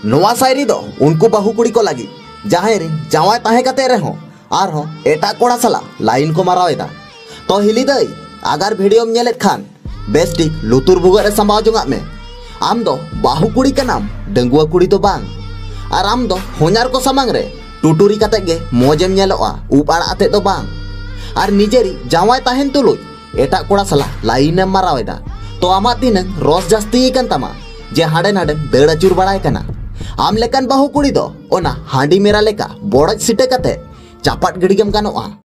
नोआ सायरी दो उनको बाहु कुड़ी को लगी जहां रे जावाय ताहे कते रहो आर हो एटा कोड़ा सला लाइन को मारावेदा तो हिली दई अगर वीडियो में नेलेत खान बेस्टिक लुतुर भुगर संभाव जोंगा में आम दो बाहु कुड़ी का नाम डंगुआ कुड़ी तो बांग और आम दो होनार को समांग रे टुटुरी कते गे मोजेम नेलोआ उपाड़ा अते तो बांग और निजेरी जावाय ताहेन तुलुई एटा कोड़ा सला लाइन मारावेदा तो आमा तीन रोस जास्ती कन तमा जे हाडे नाडे दड़ अचुर बड़ाय कना आम लेकन बाहु कुड़ी दो ओना हांडी मेरा लेका बोड़ज सिटे कते चापाट गिड़ीगम गानोआ।